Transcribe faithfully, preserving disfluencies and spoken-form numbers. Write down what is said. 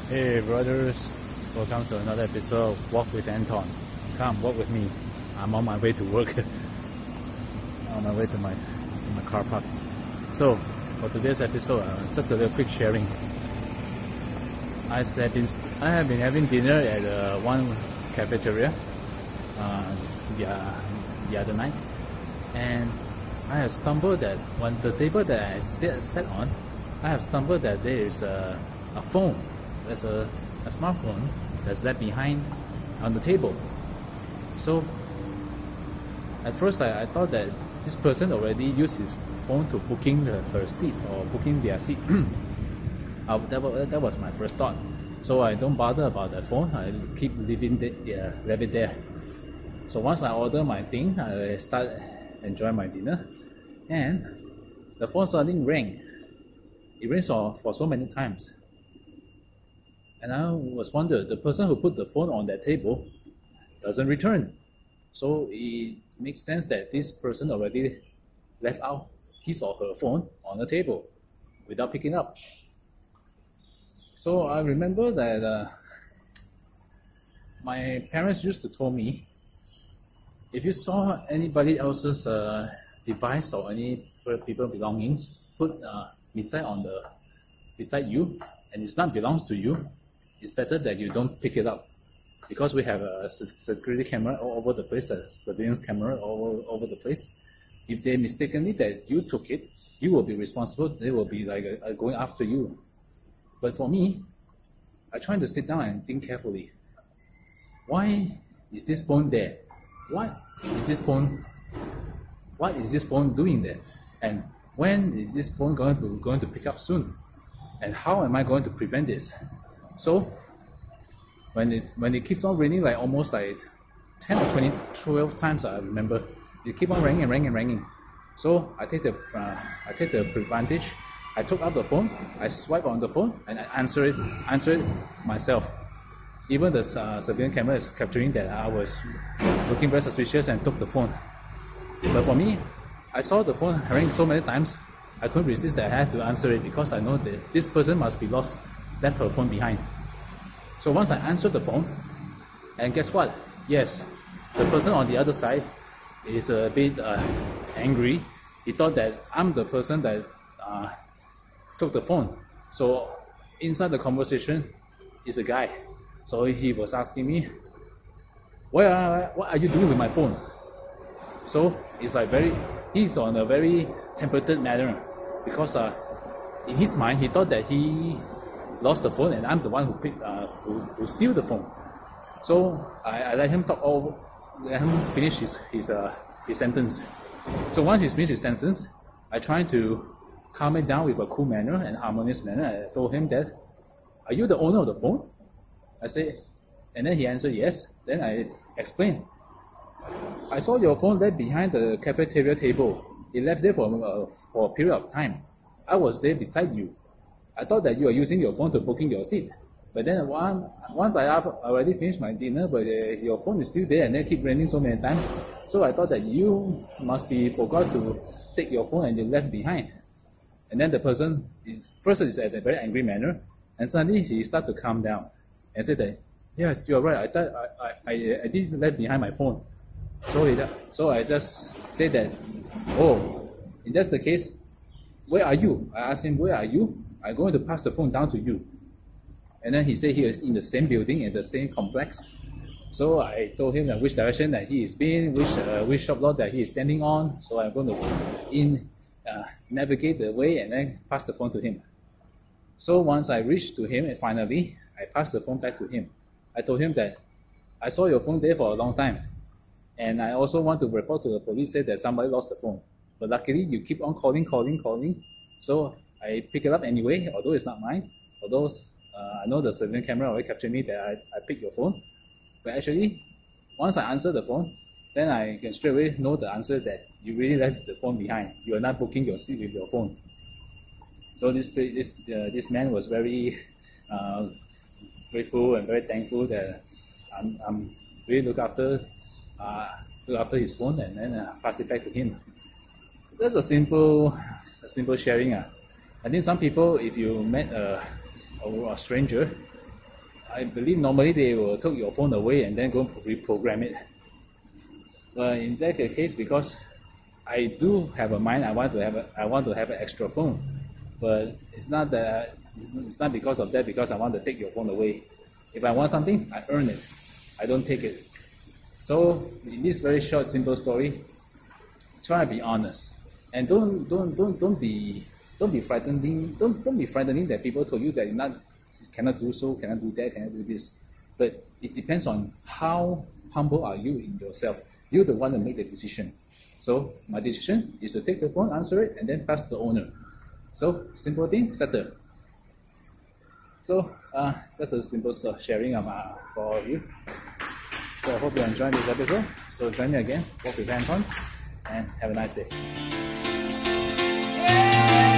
Hey brothers, welcome to another episode of Walk with Anton. Come walk with me. I'm on my way to work. On my way to my to my car park. So for today's episode, uh, just a little quick sharing. I have been I have been having dinner at uh, one cafeteria uh, the, uh, the other night, and I have stumbled that on the table that I sat, sat on, I have stumbled that there is a, a phone. There's a, a smartphone that's left behind on the table. So at first I, I thought that this person already used his phone to booking the, her seat or booking their seat. uh, that, was, that was my first thought. So I don't bother about the phone. I keep leaving it, uh, leave it there. So once I order my thing, I start enjoying my dinner, and the phone suddenly rang. It rings for, for so many times. And I was wondering, the person who put the phone on that table doesn't return. So it makes sense that this person already left out his or her phone on the table without picking up. So I remember that uh, my parents used to tell me, if you saw anybody else's uh, device or any people belongings put uh, beside on the beside you, and it's not belongs to you, it's better that you don't pick it up, because we have a security camera all over the place, a surveillance camera all over the place. If they mistakenly that you took it, you will be responsible. They will be like uh, going after you. But for me, I try to sit down and think carefully. Why is this phone there? What is this phone? What is this phone doing there? And when is this phone going to going to pick up soon? And how am I going to prevent this? So when it when it keeps on ringing, like almost like ten or twenty, twelve times, I remember it keep on ringing and ringing and ringing. So I take the uh, I take the advantage. I took out the phone, I swipe on the phone, and I answer it answer it myself. Even the uh, surveillance camera is capturing that I was looking very suspicious and took the phone. But for me, I saw the phone ring so many times, I couldn't resist that I had to answer it, because I know that this person must be lost, left her phone behind. So once I answered the phone, and guess what? Yes, the person on the other side is a bit uh, angry. He thought that I'm the person that uh, took the phone. So inside the conversation is a guy. So he was asking me, what are, what are you doing with my phone? So it's like very, he's on a very tempered manner, because uh, in his mind he thought that he lost the phone and I'm the one who picked, uh, who, who steal the phone. So I, I let him talk all, let him finish his his uh, his sentence. So once he finished his sentence, I tried to calm it down with a cool manner and harmonious manner. I told him that, are you the owner of the phone? I said, and then he answered yes. Then I explained, I saw your phone left behind the cafeteria table. It left there for, uh, for a period of time. I was there beside you. I thought that you are using your phone to booking your seat. But then one, once I have already finished my dinner, but uh, your phone is still there and then keep ringing so many times. So I thought that you must be forgot to take your phone and you left behind. And then the person is first is at a very angry manner, and suddenly he started to calm down and said that, yes, you're right. I thought I, I, I, I did left behind my phone. So he, so I just said that, oh, if that's the case, where are you? I asked him, where are you? I'm going to pass the phone down to you. And then he said he is in the same building, in the same complex. So I told him that which direction that he is being, which uh, which shop lot that he is standing on. So I'm going to in uh, navigate the way and then pass the phone to him. So once I reached to him, and finally I passed the phone back to him. I told him that I saw your phone there for a long time, and I also want to report to the police, say that somebody lost the phone. But luckily you keep on calling, calling, calling. So I pick it up anyway, although it's not mine. Although uh, I know the surveillance camera already captured me that I, I picked your phone. But actually, once I answer the phone, then I can straight away know the answer is that you really left the phone behind. You are not booking your seat with your phone. So this this uh, this man was very uh, grateful and very thankful that I'm, I'm really look after uh, look after his phone and then uh, pass it back to him. It's just a simple a simple sharing. Uh. I think some people, if you met a, a, a stranger I believe normally they will take your phone away and then go reprogram it. But in that case, because I do have a mind, I want to have a, I want to have an extra phone, but it's not that it's, it's not because of that. Because I want to take your phone away. If I want something, I earn it. I don't take it. So in this very short, simple story, try to be honest, and don't don't don't don't be don't be frightening. Don't don't be frightening that people told you that you not cannot do so, cannot do that, cannot do this. But it depends on how humble are you in yourself. You're the one that make the decision. So my decision is to take the phone, answer it, and then pass to the owner. So simple thing, settle. So uh, that's a simple sharing of, uh, for all of you. So I hope you enjoyed this episode. So join me again, walk with Anton, and have a nice day.